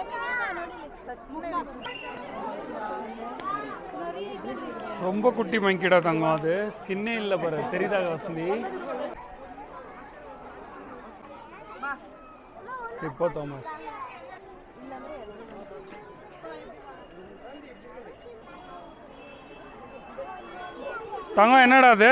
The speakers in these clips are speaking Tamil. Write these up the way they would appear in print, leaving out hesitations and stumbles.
ரொம்ப குட்டி மங்கிடா தங்கம், அது ஸ்கின்னே இல்லை பாரு, தெரியுதா வசந்தி? இப்போ தாமஸ் தங்கம் என்னடா அது?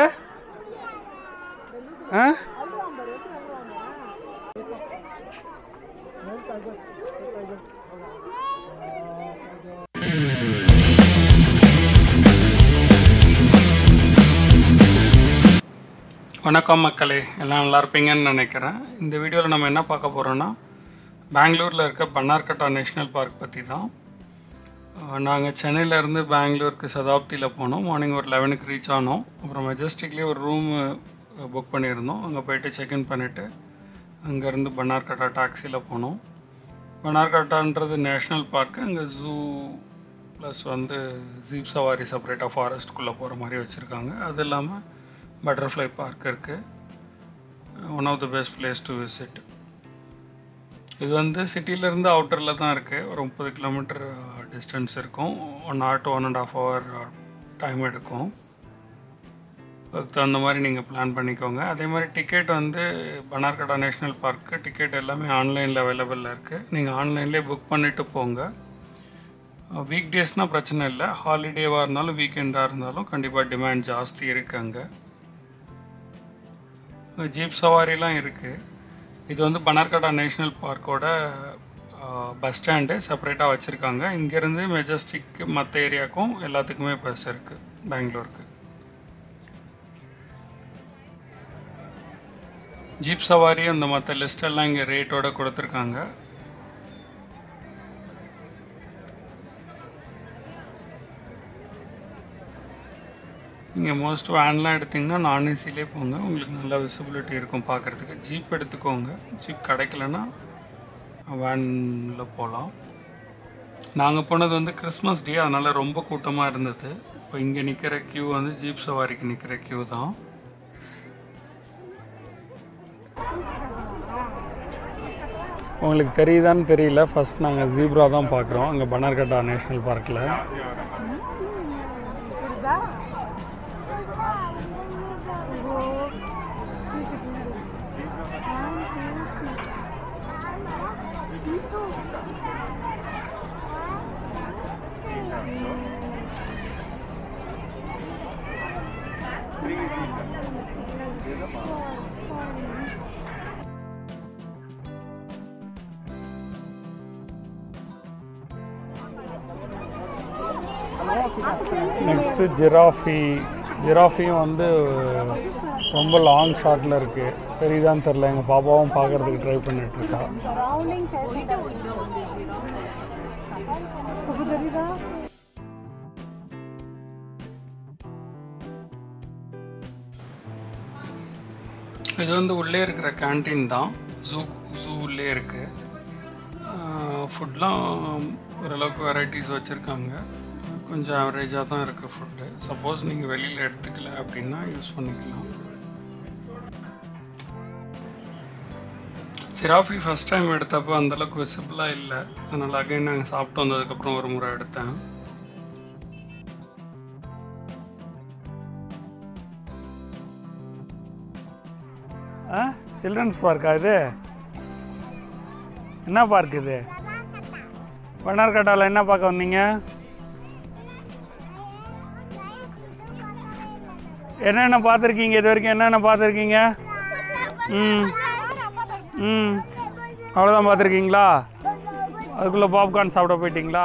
வணக்கம் மக்களே, எல்லாம் நல்லா இருப்பீங்கன்னு நினைக்கிறேன். இந்த வீடியோவில் நம்ம என்ன பார்க்க போகிறோன்னா, பெங்களூரில் இருக்க பன்னார்கட்டா நேஷ்னல் பார்க் பற்றி தான். நாங்கள் சென்னையிலேருந்து பெங்களூருக்கு சதாப்தியில் போனோம். மார்னிங் ஒரு 11க்கு ரீச் ஆனோம். அப்புறம் மெஜஸ்டிக்லேயே ஒரு ரூமு புக் பண்ணியிருந்தோம். அங்கே போய்ட்டு செக்இன் பண்ணிவிட்டு அங்கேருந்து பன்னார்கட்டா டாக்ஸியில் போனோம். பன்னார்கட்டான்றது நேஷ்னல் பார்க்கு. அங்கே ஜூ ப்ளஸ் ஜீப் சவாரி செப்பரேட்டாக ஃபாரஸ்ட்குள்ளே போகிற மாதிரி வச்சுருக்காங்க. அது இல்லாமல் பட்டர்ஃப்ளை பார்க் இருக்குது. One of the best place to visit. இது சிட்டியிலேருந்து அவுட்டரில் தான் இருக்குது. ஒரு 30 கிலோமீட்டர் டிஸ்டன்ஸ் இருக்கும். 1 hour to 1.5 hour டைம் எடுக்கும். அதுக்கு தகுந்த மாதிரி நீங்கள் பிளான் பண்ணிக்கோங்க. அதே மாதிரி ticket Bannerghatta national park ticket எல்லாமே ஆன்லைனில் அவைலபிளில் இருக்குது. நீங்கள் ஆன்லைன்லேயே புக் பண்ணிவிட்டு போங்க. வீக் டேஸ்னால் பிரச்சனை இல்லை. ஹாலிடேவாக இருந்தாலும் வீக்கெண்டாக இருந்தாலும் கண்டிப்பாக டிமாண்ட் ஜாஸ்தி இருக்குது. அங்கே ஜீப் சவாரிலாம் இருக்குது. இது பன்னார்கட்டா நேஷ்னல் பார்க்கோட பஸ் ஸ்டாண்டு செப்பரேட்டாக வச்சுருக்காங்க. இங்கேருந்து மெஜஸ்டிக் மற்ற ஏரியாவுக்கும் எல்லாத்துக்குமே பஸ் இருக்குது பெங்களூருக்கு. ஜீப் சவாரி அந்த மற்ற லிஸ்டெல்லாம் இங்கே ரேட்டோடு கொடுத்துருக்காங்க. நீங்கள் மோஸ்ட் வேன்லாம் எடுத்திங்கன்னா நான் ஏசிலே போங்க, உங்களுக்கு நல்லா விசிபிலிட்டி இருக்கும் பார்க்குறதுக்கு. ஜீப் எடுத்துக்கோங்க. ஜீப் கிடைக்கலன்னா வேனில் போகலாம். நாங்கள் போனது கிறிஸ்மஸ் டே, அதனால் ரொம்ப கூட்டமாக இருந்தது. இப்போ இங்கே நிற்கிற க்யூ ஜீப் சவாரிக்கு நிற்கிற க்யூ தான். உங்களுக்கு தெரியுதான்னு தெரியல, ஃபஸ்ட் நாங்கள் ஜீப்ரா தான் பார்க்குறோம் அங்கே பன்னார்கட்டா நேஷ்னல் பார்க்கில். நெக்ஸ்ட்டு ஜிராஃபியும் ரொம்ப லாங் ஷாட்டில் இருக்குது. தெரியுதான்னு தெரில, எங்கள் பாப்பாவும் பார்க்குறதுக்கு ட்ரை பண்ணிகிட்ருக்கா. இது உள்ளே இருக்கிற கேன்டீன் தான். ஜூ உள்ளே இருக்குது. ஃபுட்லாம் ஓரளவுக்கு வெரைட்டிஸ் வச்சுருக்காங்க. கொஞ்சம் ஆவரேஜாக தான் இருக்குது ஃபுட்டு. சப்போஸ் நீங்கள் வெளியில் எடுத்துக்கல அப்படின்னா யூஸ் பண்ணிக்கலாம். ஜிராஃபி ஃபஸ்ட் டைம் எடுத்தப்போ அந்தளவுக்கு விசிபிளாக இல்லை. அதனால் அகைன் நாங்கள் சாப்பிட்டு வந்ததுக்கப்புறம் ஒரு முறை எடுத்தேன். சில்ட்ரன்ஸ் பார்க்கா இது? என்ன பார்க் இது? பன்னார்கட்டாவில் என்ன பார்க்க வந்தீங்க? என்னென்ன பார்த்துருக்கீங்க இது வரைக்கும்? என்னென்ன பார்த்துருக்கீங்க? அவ்வளோதான் பார்த்துருக்கீங்களா? அதுக்குள்ளே பாப்கார்ன் சாப்பிட போயிட்டீங்களா?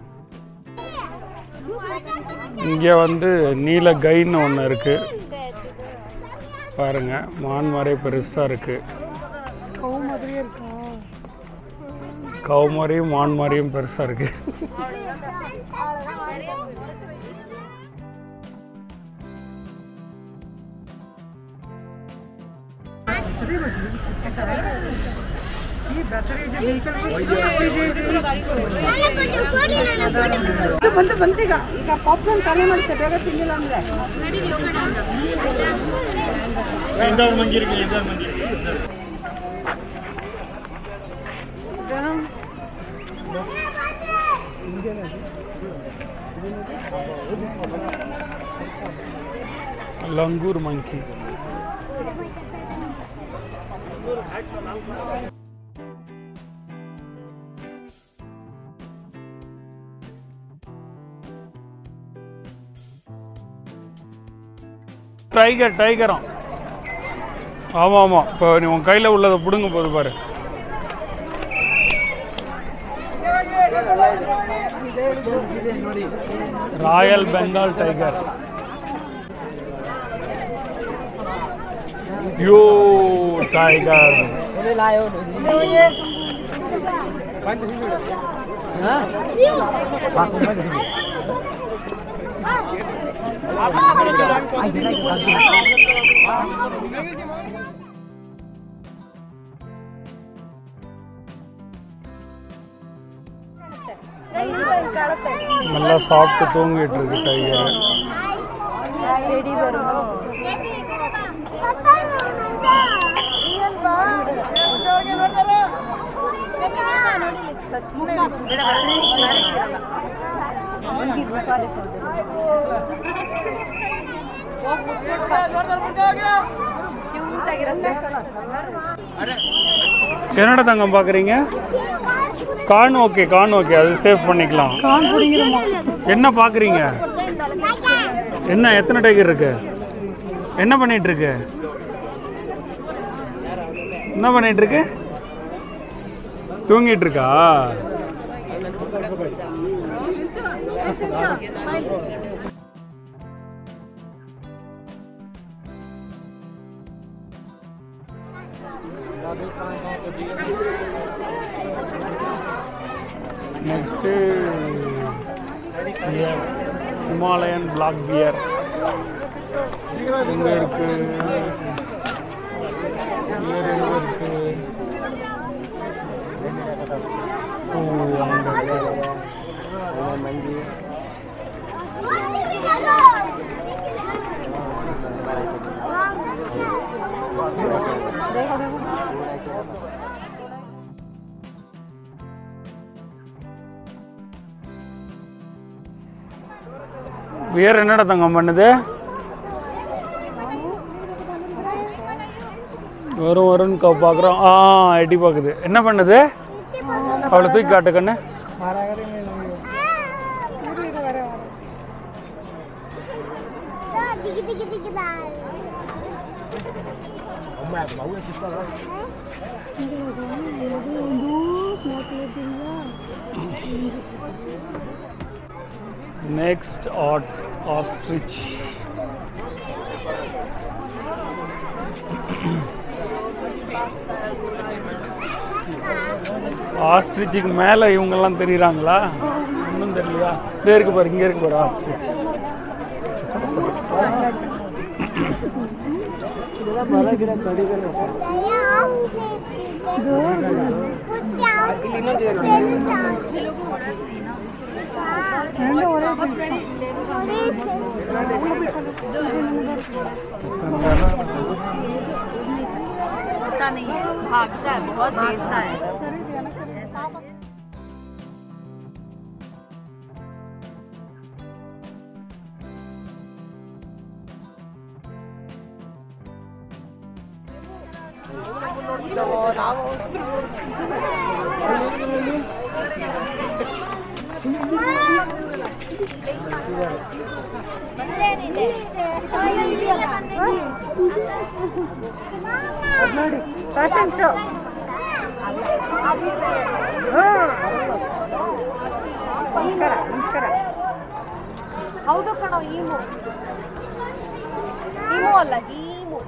இங்கே நீல கைன்னு ஒன்று இருக்குது பாருங்கள். மான் மாதிரியே பெருசாக இருக்குது. கவு மாதிரியும் மான் மாதிரியும் பெருசாக இருக்குது. ಬಂತೀಗ ಈಗ ಪಾಪ್ಕಾರ್ನ್ ಖಾಲಿ ಮಾಡುತ್ತೆ, ಬೇಗ ತಿಂದಿಲ್ಲ ಅಂದ್ರೆ லங்கூர் மங்கி. டைகரம். ஆமாம் ஆமாம். இப்போ நீ உன் கையில் உள்ளதை பிடுங்க போது பாரு. Royal Bengal tiger. यो टाइगर நல்லா சாப்பிட்டு தூங்கிட்டு இருக்கு டைகர். என்னடா தங்கம் பாக்குறீங்க? கான் ஓகே அது சேவ் பண்ணிக்கலாம். என்ன பாக்குறீங்க? என்ன எத்தனை டைகர் இருக்கு? என்ன பண்ணிட்டு இருக்கு? தூங்கிட்டு இருக்கா? நெக்ஸ்ட் ஹிமாலயன் பிளாக் பியர் எங்க இருக்கு? பியர் என்னடா தங்கம் பண்ணுது? வரும்னு பார்க்குறோம். எட்டி பார்க்குது. என்ன பண்ணுது? அவளை தூக்கி காட்டு கண்ணு. Next ostrich. ஆஸ்ட்ரிச்சுக்கு மேலே இவங்கெல்லாம் தெரியுறாங்களா? இன்னும் தெரியலையா? இங்கே இருக்கு பாரு ஆஸ்ட்ரிச். नहीं है, भागता है, बहुत तेजता है। ಫ್ಯಾಷನ್ ಶೋ ನಮಸ್ಕಾರ ನಮಸ್ಕಾರ. ಹೌದು ಕಣೋ, ಈಮು ಅಲ್ಲ ಈಮು.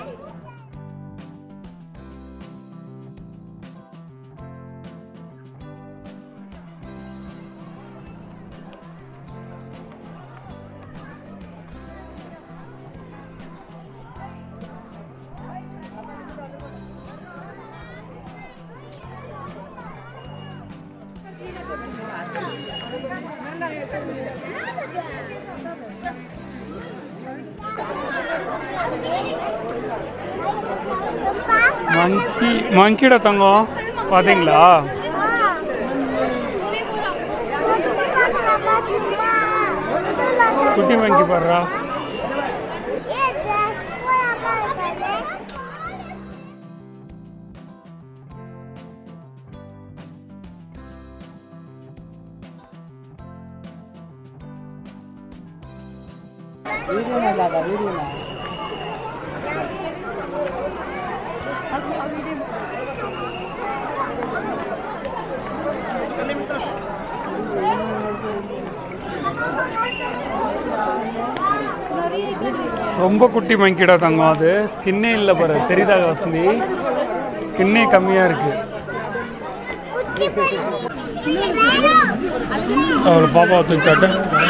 மங்கிட தங்கம் பாத்தீங்களா? குட்டி மங்கி பாடுறா. ரொம்ப குட்டி மங்கிடா தங்கம். அது ஸ்கின்னே இல்லை பாரு, தெரியுதா வசந்தி? ஸ்கின்னே கம்மியாக இருக்கு. அவளை பாப்பா தூக்கிட்டாட்ட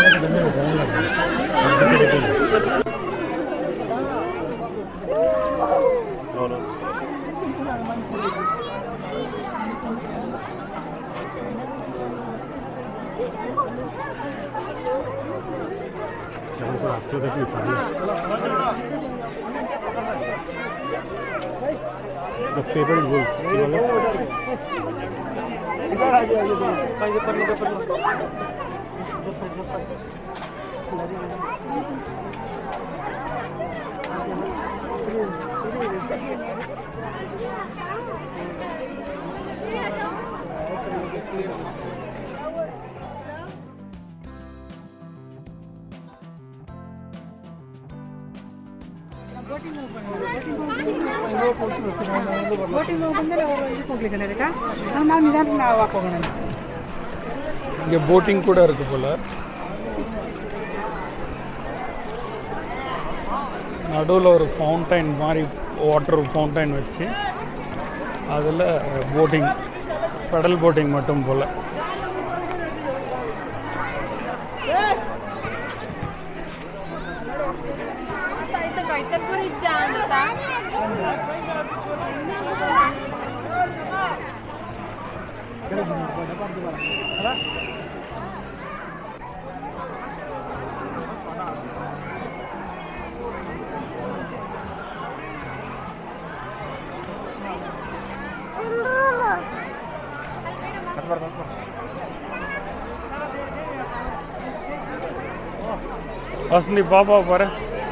The favorite wolf. இங்கே போட்டிங் கூட இருக்கு போல. நடுவில் ஒரு ஃபவுண்டைன் மாதிரி வாட்டர் ஃபவுண்டைன் வச்சு அதில் போட்டிங், பெடல் போட்டிங் மட்டும் போல். வசந்தி பாப்பா பாரு.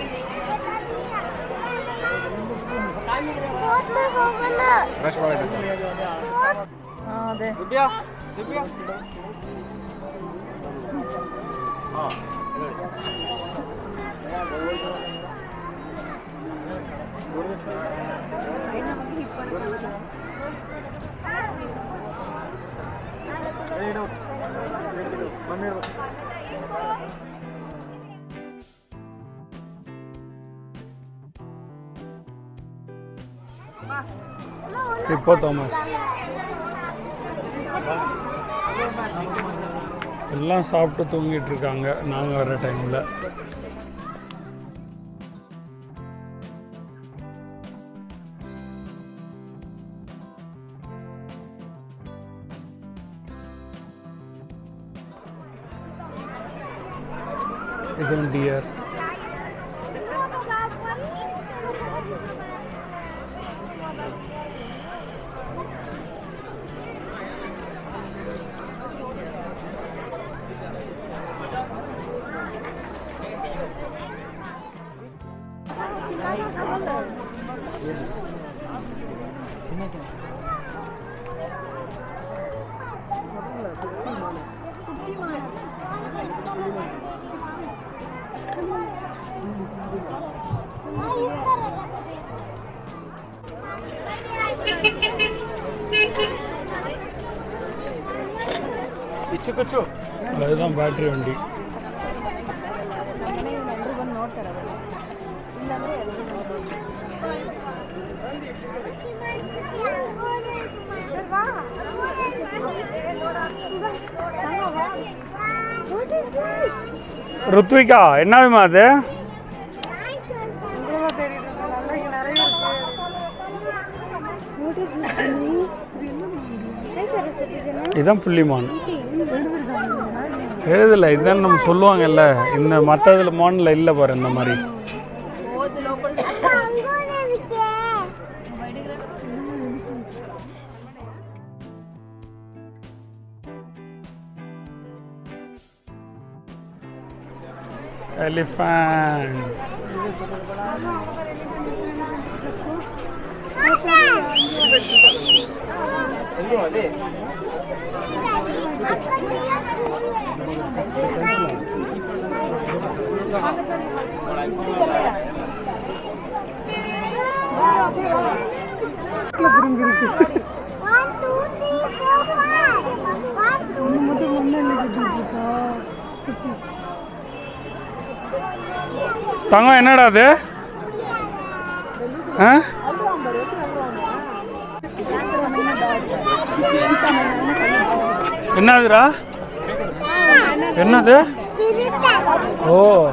இப்போ தாமஸ் எல்லாம் சாப்பிட்டு தூங்கிட்டு இருக்காங்க நாங்கள் வர டைமில். இதுவும் டியர். அதுதான் பேட்டரி வண்டி. ருத்விகா என்னதுமா அது? இதுதான் புள்ளிமான். எழுதல, இதுதான் நம்ம சொல்லுவாங்கல்ல. இந்த மற்றதுல மான்ல இல்லை பாரு இந்த மாதிரி. எலிஃபண்ட். தங்கம் என்னடா அது? ஆ என்னதுடா? என்னது? ஓ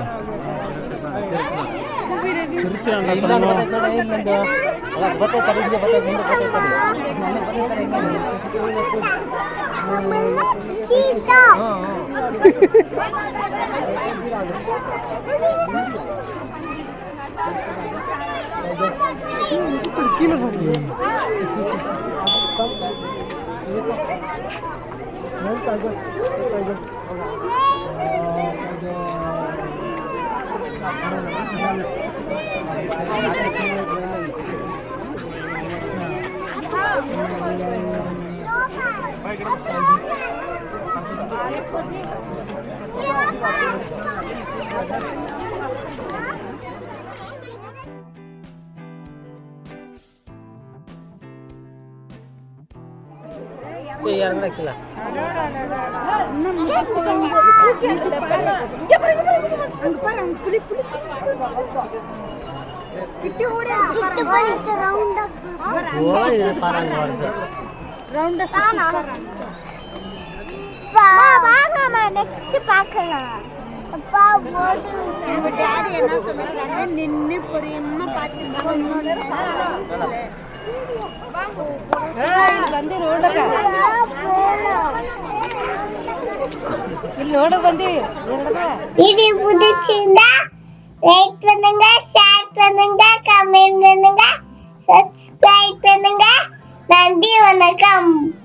நெக்ஸ்ட் பார்க்கலாம். அப்பா உங்க டாடி என்ன சொல்றாங்க? நின்னு பொறுமையா பாத்துட்டு வந்து வீடியோ பிடிச்சிருந்தா லைக் பண்ணுங்க, ஷேர் பண்ணுங்க, கமெண்ட் பண்ணுங்க, சப்ஸ்கிரைப் பண்ணுங்க. நன்றி, வணக்கம்.